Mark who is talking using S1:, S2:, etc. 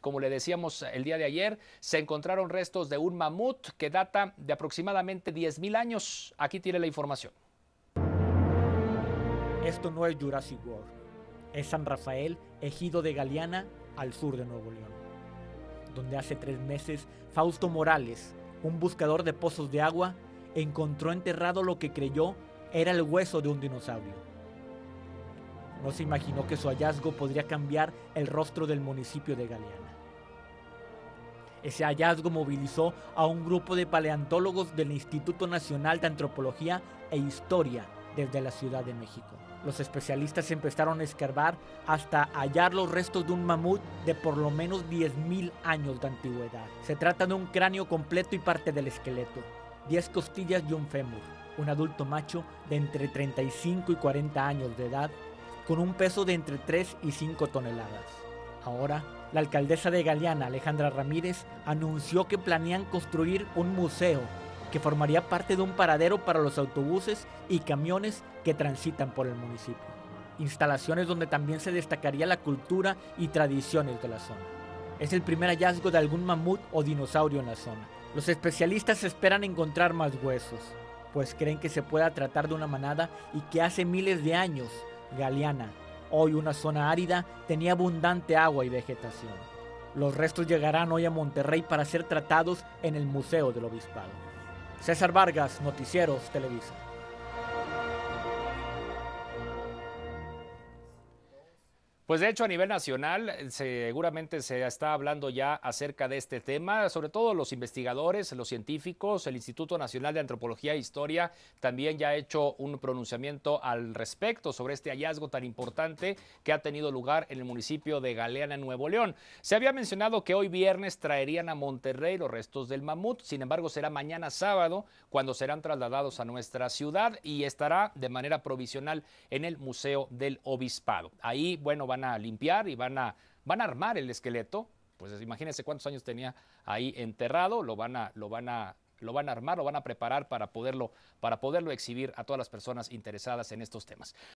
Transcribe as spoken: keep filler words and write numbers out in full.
S1: como le decíamos el día de ayer, se encontraron restos de un mamut que data de aproximadamente diez mil años. Aquí tiene la información.
S2: Esto no es Jurassic World, es San Rafael, ejido de Galeana, al sur de Nuevo León, donde hace tres meses Fausto Morales, un buscador de pozos de agua, encontró enterrado lo que creyó era el hueso de un dinosaurio. No se imaginó que su hallazgo podría cambiar el rostro del municipio de Galeana. Ese hallazgo movilizó a un grupo de paleontólogos del Instituto Nacional de Antropología e Historia desde la Ciudad de México. Los especialistas empezaron a escarbar hasta hallar los restos de un mamut de por lo menos diez mil años de antigüedad. Se trata de un cráneo completo y parte del esqueleto, diez costillas y un fémur, un adulto macho de entre treinta y cinco y cuarenta años de edad, con un peso de entre tres y cinco toneladas. Ahora, la alcaldesa de Galeana, Alejandra Ramírez, anunció que planean construir un museo que formaría parte de un paradero para los autobuses y camiones que transitan por el municipio. Instalaciones donde también se destacaría la cultura y tradiciones de la zona. Es el primer hallazgo de algún mamut o dinosaurio en la zona. Los especialistas esperan encontrar más huesos, pues creen que se pueda tratar de una manada y que hace miles de años, Galeana, hoy una zona árida, tenía abundante agua y vegetación. Los restos llegarán hoy a Monterrey para ser tratados en el Museo del Obispado. César Vargas, Noticieros Televisa.
S1: Pues de hecho a nivel nacional seguramente se está hablando ya acerca de este tema, sobre todo los investigadores, los científicos, el Instituto Nacional de Antropología e Historia también ya ha hecho un pronunciamiento al respecto sobre este hallazgo tan importante que ha tenido lugar en el municipio de Galeana, en Nuevo León. Se había mencionado que hoy viernes traerían a Monterrey los restos del mamut, sin embargo será mañana sábado cuando serán trasladados a nuestra ciudad y estará de manera provisional en el Museo del Obispado. Ahí, bueno, van a limpiar y van a, van a armar el esqueleto. Pues imagínense cuántos años tenía ahí enterrado, lo van a, lo van a, lo van a armar, lo van a preparar para poderlo, para poderlo exhibir a todas las personas interesadas en estos temas.